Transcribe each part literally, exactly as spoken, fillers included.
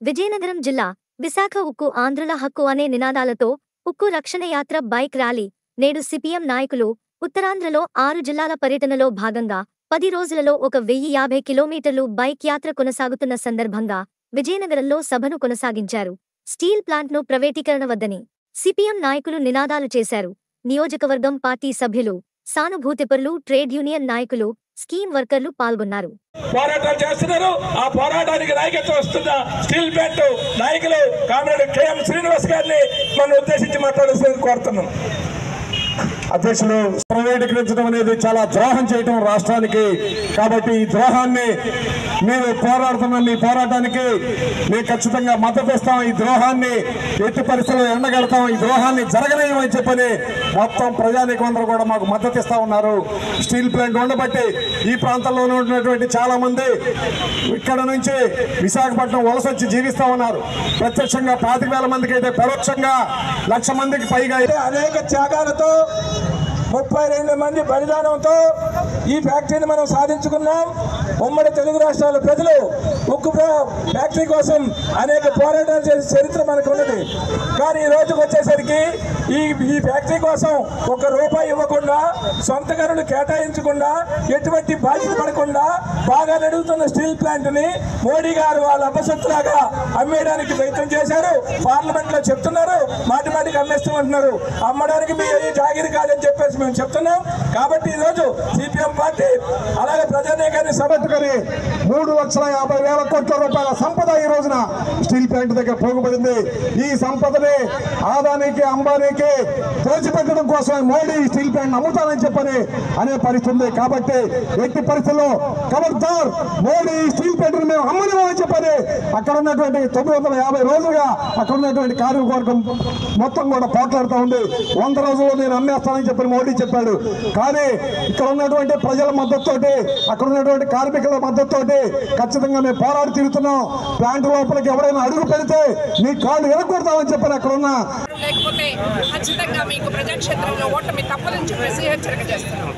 విజయనగరం జిల్లా విశాఖ ఉక్కు ఆంధ్రుల హక్కు అనే నినాదాలతో ఉక్కు రక్షణ యాత్ర బైక్ ర్యాలీ నేడు సిపిఎం నాయకులు ఉత్తరాంధ్రలో ఆరు జిల్లాల పర్యటనలో భాగంగా పది రోజులలో ఒక వెయ్యి యాభై కిలోమీటర్లు బైక్ యాత్ర కొనసాగుతున్న సందర్భంగా విజయనగరంలో సభను కొనసాగించారు. స్టీల్ ప్లాంట్ను ప్రైవేటీకరణ వద్దని సిపిఎం నాయకులు నినాదాలు చేశారు. నియోజకవర్గం పార్టీ సభ్యులు, సానుభూతిపరులు, ట్రేడ్ యూనియన్ నాయకులు, స్కీమ్ వర్కర్లు పాల్గొన్నారు. పోరాటాలు చేస్తున్నారు. ఆ పోరాటానికి నాయకత్వం వస్తున్న స్టీల్ ప్లాంట్ నాయకులు కామ్రేడ్ కెఎం శ్రీనివాస్ గారిని మనం ఉద్దేశించి మాట్లాడాల్సింది కోరుతున్నాం. అధ్యక్షులు, ప్రైవేటీకరించడం అనేది చాలా ద్రోహం చేయటం రాష్ట్రానికి. కాబట్టి ఈ ద్రోహాన్ని మేము పోరాడుతున్న మీ పోరాటానికి మేము ఖచ్చితంగా మద్దతు ఇస్తాం. ఈ ద్రోహాన్ని ఎట్టి పరిస్థితుల్లో ఎండగడతాం. ఈ ద్రోహాన్ని జరగలేమని చెప్పని మొత్తం ప్రజానీకం అందరూ కూడా మాకు మద్దతు ఇస్తా ఉన్నారు. స్టీల్ ప్లాంట్ ఉండబట్టి ఈ ప్రాంతంలో ఉన్నటువంటి చాలా మంది ఇక్కడ నుంచి విశాఖపట్నం వలస వచ్చి జీవిస్తా ఉన్నారు. ప్రత్యక్షంగా పాతిక వేల మందికి అయితే, పరోక్షంగా లక్ష మందికి పైగా అనేక త్యాగాలతో ముప్పై రెండు మంది బలిదానంతో ఈ ఫ్యాక్టరీని మనం సాధించుకున్నాం. ఉమ్మడి తెలుగు రాష్ట్రాల ప్రజలు ఉక్కు ఫ్యాక్టరీ కోసం అనేక పోరాటాలు చేసే చరిత్ర మనకు ఉన్నది. కానీ ఈ రోజుకి వచ్చేసరికి ఈ ఈ ఫ్యాక్టరీ కోసం ఒక రూపాయి ఇవ్వకుండా, సొంత గనులు కేటాయించకుండా, ఎటువంటి బాధ్యత పడకుండా బాగా నడుగుతున్న స్టీల్ ప్లాంట్ని మోడీ గారు వాళ్ళ అపసత్తులాగా అమ్మేయడానికి ప్రయత్నం చేశారు. పార్లమెంట్ లో చెప్తున్నారు, మాటి మాటికి అమ్మేస్తామంటున్నారు. అమ్మడానికి మీ జాగిరి కాదని చెప్పేసి మేము చెప్తున్నాం. కాబట్టి ఈ రోజు సిపిఎం పార్టీ అలాగే ప్రజానీకాన్ని సభెత్తుకొని మూడు లక్షల యాభై వేల కోట్ల రూపాయల సంపద ఈ రోజున స్టీల్ ప్లాంట్ దగ్గర పోగుపడింది. ఈ సంపదని ఆదానికి, అంబానీకి దోచిపెట్టడం కోసం మోడీ స్టీల్ ప్లాంట్ అమ్ముతానని చెప్పని అనే పరిస్థితి ఉంది. కాబట్టి ఎట్టి పరిస్థితుల్లో ఖబర్దార్, మోడీ స్టీల్ ప్లాంట్ మేము అమ్మనివ్వమని చెప్పని అక్కడ ఉన్నటువంటి తొమ్మిది వందల యాభై రోజులుగా అక్కడ ఉన్నటువంటి కార్యవర్గం మొత్తం కూడా పోట్లాడుతూ ఉంది. వంద రోజుల్లో నేను అమ్మేస్తానని చెప్పని మోడీ చెప్పాడు. కానీ ఇక్కడ ఉన్నటువంటి ప్రజల మద్దతుతోటి, అక్కడ ఉన్నటువంటి కార్మికుల మద్దతుతోటి ఖచ్చితంగా మేము పోరాడి తీరుతున్నాం. ప్లాంట్ లోపలికి ఎవరైనా అడుగు పెడితే మీ కాళ్ళు ఎరగొడతామని చెప్పని అక్కడ ఉన్న లేకపోతే ఖచ్చితంగా మీకు ప్రజాక్షేత్రంలో ఓటమి తప్పదని చెప్పేసి హెచ్చరిక చేస్తున్నాం.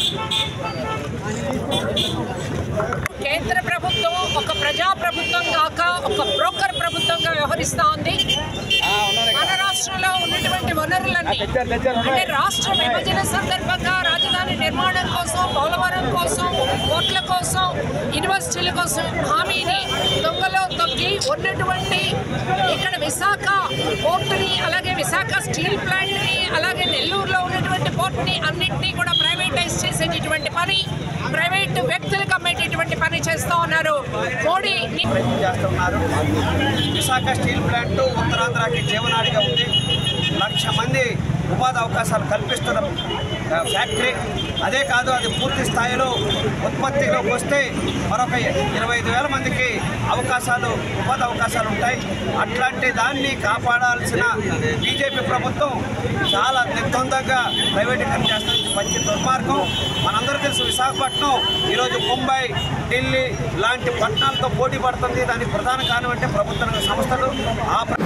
కేంద్ర ప్రభుత్వం ఒక ప్రజా ప్రభుత్వం కాక ఒక బ్రోకర్ ప్రభుత్వంగా వ్యవహరిస్తూ ఉంది. మన రాష్ట్రంలో ఉన్నటువంటి వనరులన్నీ అంటే రాష్ట్ర విభజన సందర్భంగా రాజధాని నిర్మాణం కోసం, పోలవరం కోసం, కోట్ల కోసం, యూనివర్సిటీల కోసం హామీని దొంగలో తొక్కి ఉన్నటువంటి ఇక్కడ విశాఖ పోర్టుని, అలాగే విశాఖ స్టీల్ ప్లాంట్ని, అలాగే నెల్లూరులో ఉన్నటువంటి పోర్టుని అన్నింటినీ కూడా ప్రైవేటైజ్ చేసేటటువంటి పని, ప్రైవేటు వ్యక్తులకు అమ్మేటటువంటి పని చేస్తూ ఉన్నారు. మోడీ చేస్తున్నారు. విశాఖ స్టీల్ ప్లాంట్ ఉత్తరాంధ్రకి జీవనాడిగా ఉంది. లక్ష మంది ఉపాధి అవకాశాలు కల్పిస్తున్న ఫ్యాక్టరీ. అదే కాదు, అది పూర్తి స్థాయిలో ఉత్పత్తిలోకి వస్తే మరొక ఇరవై ఐదు వేల మందికి అవకాశాలు, ఉపాధి అవకాశాలు ఉంటాయి. అట్లాంటి దాన్ని కాపాడాల్సిన బీజేపీ ప్రభుత్వం చాలా నిర్ద్వందంగా ప్రైవేటీకరణ చేస్తున్న మంచి దుర్మార్గం. మనందరూ తెలుసు, విశాఖపట్నం ఈరోజు ముంబై, ఢిల్లీ లాంటి పట్టణాలతో పోటీ పడుతుంది. దానికి ప్రధాన కారణం అంటే ప్రభుత్వ రంగ సంస్థలు. ఆ